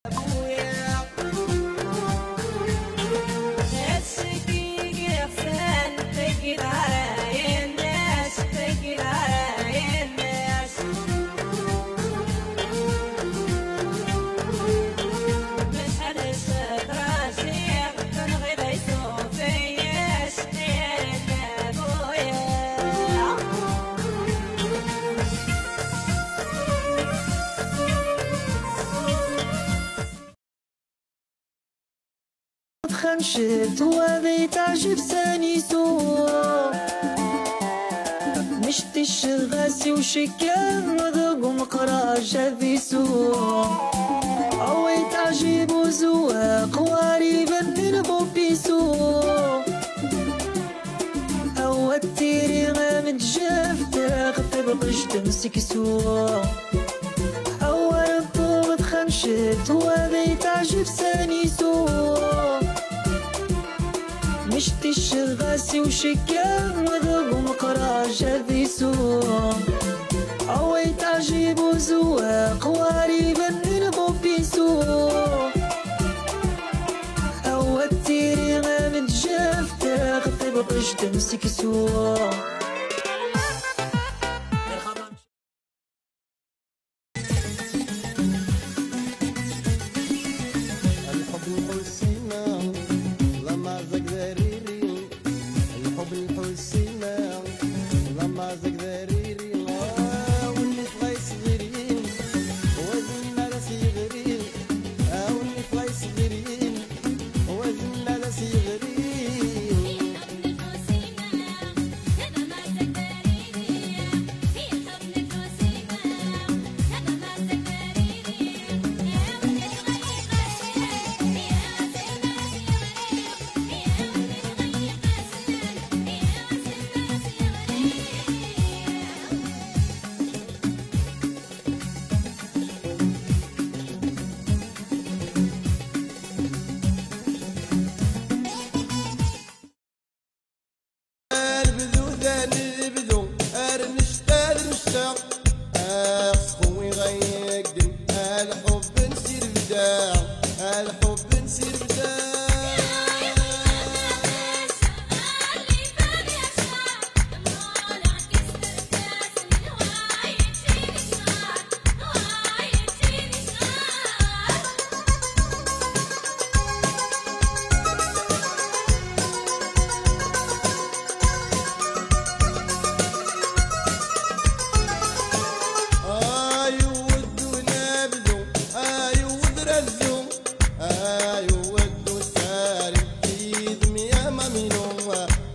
خنشت وذي تعجب ثاني سوق مشت الشغاسي وشكام وذوق مقراج في سوق أوي تعجب وزواق واريبا من بوبي سوق أو التيري غامد جاف تغفر قش تمسك سوق أول الطوبة خنشت وذي تعجب ثاني سوق مشت الشغاسي وشكام وذوق مقراج في سوق أوي تعجب وزواق واريبا من بوبي سوق أو التيري غامد جاف تغفر قش تمسك سوق ايوه ودو سالم في دمية ما منوه